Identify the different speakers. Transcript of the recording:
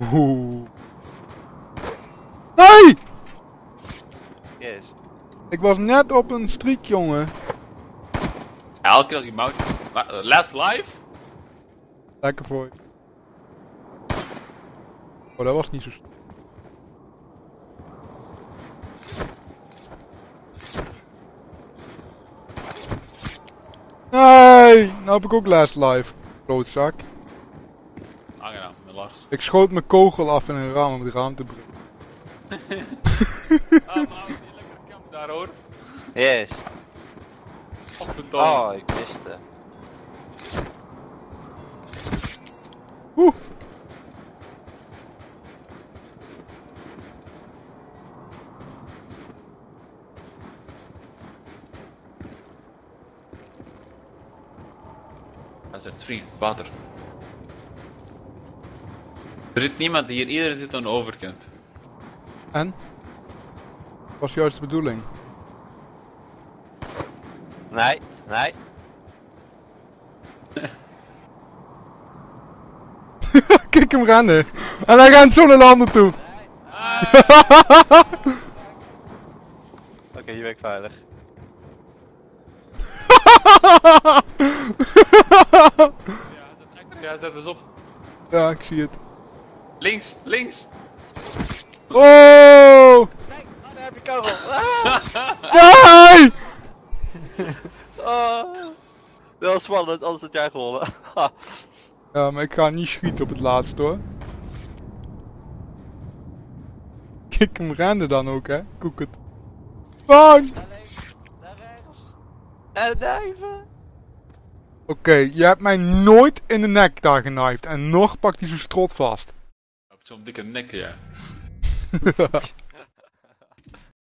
Speaker 1: Oeh. Nee!
Speaker 2: Yes.
Speaker 1: Ik was net op een streak, jongen.
Speaker 3: Elke keer als die mout... Last live?
Speaker 1: Lekker voor je. Oh, dat was niet zo... Nee! Nou heb ik ook last life. Klootzak.
Speaker 3: Aangenaam, met Lars.
Speaker 1: Ik schoot mijn kogel af in een raam om het raam te breken.
Speaker 3: Ah, maar die lekker kamp daar hoor.
Speaker 2: Yes.
Speaker 3: Op de toon.
Speaker 2: Oh, ik miste.
Speaker 1: Oeh!
Speaker 3: Dat is het vriend, water. Er zit niemand hier, iedereen zit aan de overkant.
Speaker 1: En? Was juist de bedoeling.
Speaker 2: Nee, nee.
Speaker 1: Kijk hem rennen. En hij rent zo naar de ander toe.
Speaker 2: Oké, hier ben ik veilig.
Speaker 3: Ja, zet eens op.
Speaker 1: Ja, ik zie het.
Speaker 3: Links, links.
Speaker 1: Oh!
Speaker 2: Nee, daar heb je kogel.
Speaker 1: Nee!
Speaker 2: Oh. Wel spannend, anders had jij gewonnen.
Speaker 1: Ja, maar ik ga niet schieten op het laatste hoor. Kijk hem rennen dan ook, hè? Koek het. Bang!
Speaker 2: Daar links, daar rechts. En duiven.
Speaker 1: Oké, je hebt mij nooit in de nek daar genaaid. En nog pakt hij zijn strot vast.
Speaker 3: Op zo'n dikke nek, ja.